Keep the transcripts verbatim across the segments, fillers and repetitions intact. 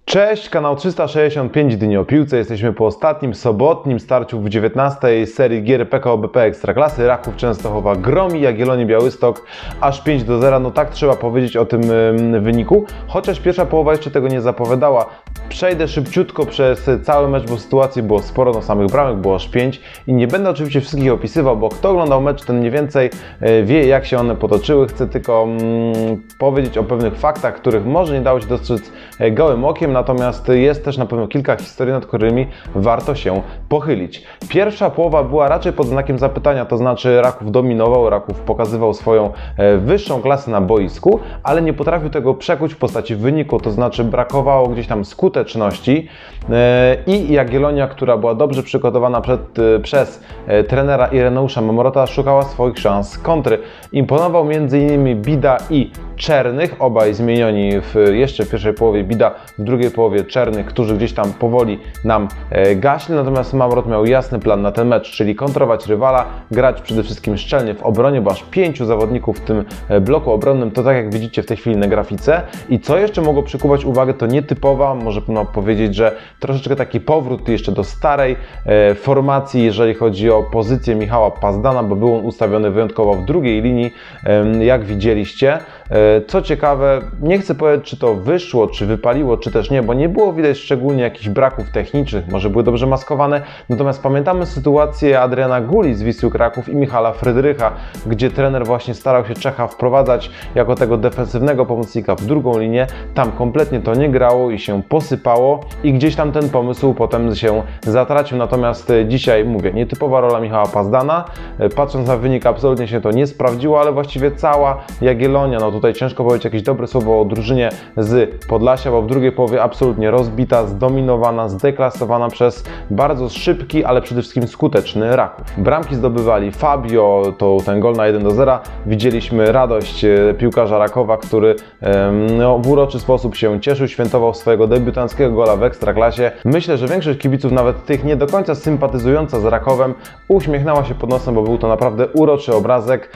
Cześć, kanał trzysta sześćdziesiąt pięć Dni o Piłce. Jesteśmy po ostatnim sobotnim starciu w dziewiętnastej serii gier P K O B P Ekstraklasy. Raków Częstochowa gromi Jagiellonię Białystok aż pięć do zera. No tak trzeba powiedzieć o tym ym, wyniku, chociaż pierwsza połowa jeszcze tego nie zapowiadała. Przejdę szybciutko przez cały mecz, bo sytuacji było sporo, no samych bramek było aż pięć i nie będę oczywiście wszystkich opisywał, bo kto oglądał mecz, ten mniej więcej wie, jak się one potoczyły. Chcę tylko mm, powiedzieć o pewnych faktach, których może nie dało się dostrzec gołym okiem, natomiast jest też na pewno kilka historii, nad którymi warto się pochylić. Pierwsza połowa była raczej pod znakiem zapytania, to znaczy Raków dominował, Raków pokazywał swoją wyższą klasę na boisku, ale nie potrafił tego przekuć w postaci wyniku, to znaczy brakowało gdzieś tam skuteczności i Jagiellonia, która była dobrze przygotowana przed, przez trenera Ireneusza Mamrota, szukała swoich szans kontry. Imponował między innymi Bida i Czernych, obaj zmienioni w, jeszcze w pierwszej połowie, Bida w drugiej połowie, Czernych, którzy gdzieś tam powoli nam e, gaśli, natomiast Mamrot miał jasny plan na ten mecz, czyli kontrować rywala, grać przede wszystkim szczelnie w obronie, bo aż pięciu zawodników w tym e, bloku obronnym, to tak jak widzicie w tej chwili na grafice. I co jeszcze mogło przykuwać uwagę, to nietypowa, może no, powiedzieć, że troszeczkę taki powrót jeszcze do starej e, formacji, jeżeli chodzi o pozycję Michała Pazdana, bo był on ustawiony wyjątkowo w drugiej linii, e, jak widzieliście. E, co ciekawe, nie chcę powiedzieć, czy to wyszło, czy wypaliło, czy też nie, bo nie było widać szczególnie jakichś braków technicznych, może były dobrze maskowane, natomiast pamiętamy sytuację Adriana Guli z Wisły Kraków i Michala Frydrycha, gdzie trener właśnie starał się Czecha wprowadzać jako tego defensywnego pomocnika w drugą linię, tam kompletnie to nie grało i się posypało i gdzieś tam ten pomysł potem się zatracił, natomiast dzisiaj mówię, nietypowa rola Michała Pazdana, patrząc na wynik absolutnie się to nie sprawdziło, ale właściwie cała Jagiellonia, no tutaj ciężko powiedzieć jakieś dobre słowo o drużynie z Podlasia, bo w drugiej połowie absolutnie rozbita, zdominowana, zdeklasowana przez bardzo szybki, ale przede wszystkim skuteczny Raków. Bramki zdobywali Fabio, to ten gol na jeden do zera. Widzieliśmy radość piłkarza Rakowa, który no, w uroczy sposób się cieszył, świętował swojego debiutanckiego gola w Ekstraklasie. Myślę, że większość kibiców, nawet tych nie do końca sympatyzująca z Rakowem, uśmiechnęła się pod nosem, bo był to naprawdę uroczy obrazek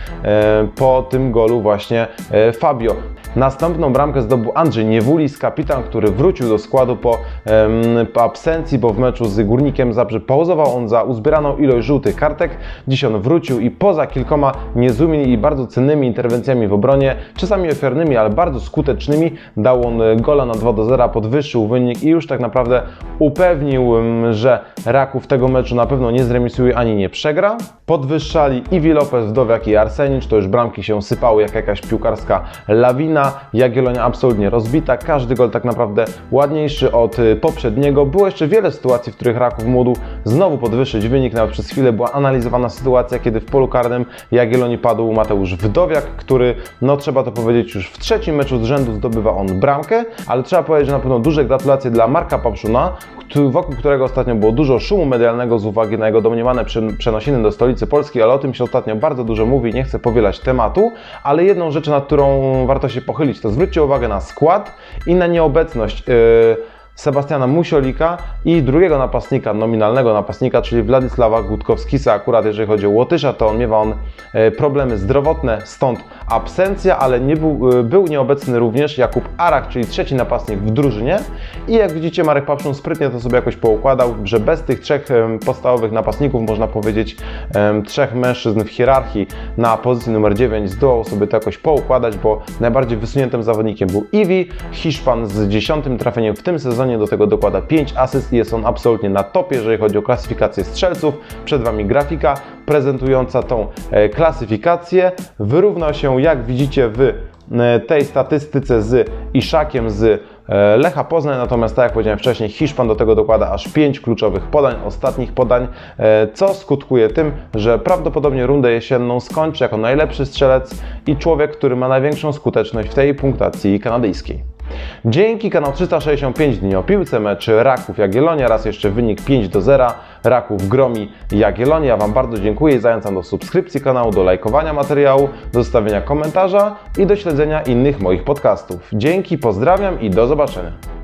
po tym golu właśnie Fabio. Następną bramkę zdobył Andrzej Niewulis, kapitan, który wrócił do składu po, em, po absencji, bo w meczu z Górnikiem Zabrze pauzował on za uzbieraną ilość żółtych kartek. Dziś on wrócił i poza kilkoma niezłymi i bardzo cennymi interwencjami w obronie, czasami ofiarnymi, ale bardzo skutecznymi, dał on gola na dwa do zera, podwyższył wynik i już tak naprawdę upewnił, że Raków tego meczu na pewno nie zremisuje ani nie przegra. Podwyższali Iwi Lopez, Wdowiak i Arsenicz, to już bramki się sypały jak jakaś piłkarska lawina. Jagiellonia absolutnie rozbita, każdy gol tak naprawdę ładniejszy od poprzedniego. Było jeszcze wiele sytuacji, w których Raków mógł znowu podwyższyć wynik, nawet przez chwilę była analizowana sytuacja, kiedy w polu karnym Jagiellonii padł Mateusz Wdowiak, który, no trzeba to powiedzieć, już w trzecim meczu z rzędu zdobywa on bramkę, ale trzeba powiedzieć, że na pewno duże gratulacje dla Marka Papszuna, wokół którego ostatnio było dużo szumu medialnego z uwagi na jego domniemane przenosiny do stolicy Polski, ale o tym się ostatnio bardzo dużo mówi, nie chcę powielać tematu, ale jedną rzecz, nad którą warto się pochylić, to zwróćcie uwagę na skład i na nieobecność yy, Sebastiana Musiolika i drugiego napastnika, nominalnego napastnika, czyli Władysława Gutkowskisa. Akurat jeżeli chodzi o Łotysza, to on miewa on problemy zdrowotne, stąd absencja, ale nie był, był nieobecny również Jakub Arach, czyli trzeci napastnik w drużynie. I jak widzicie, Marek Papszun sprytnie to sobie jakoś poukładał, że bez tych trzech podstawowych napastników, można powiedzieć trzech mężczyzn w hierarchii na pozycji numer dziewięć, zdołał sobie to jakoś poukładać, bo najbardziej wysuniętym zawodnikiem był Iwi, Hiszpan z dziesiątym trafieniem w tym sezonie, do tego dokłada pięć asyst i jest on absolutnie na topie, jeżeli chodzi o klasyfikację strzelców. Przed Wami grafika prezentująca tą klasyfikację. Wyrównał się, jak widzicie, w tej statystyce z Iszakiem z Lecha Poznań, natomiast tak jak powiedziałem wcześniej, Hiszpan do tego dokłada aż pięć kluczowych podań, ostatnich podań, co skutkuje tym, że prawdopodobnie rundę jesienną skończy jako najlepszy strzelec i człowiek, który ma największą skuteczność w tej punktacji kanadyjskiej. Dzięki, kanał trzysta sześćdziesiąt pięć Dni o Piłce, mecz Raków Jagiellonia, raz jeszcze wynik pięć do zera, Raków gromi Jagiellonię. Ja Wam bardzo dziękuję i zachęcam do subskrypcji kanału, do lajkowania materiału, do zostawienia komentarza i do śledzenia innych moich podcastów. Dzięki, pozdrawiam i do zobaczenia.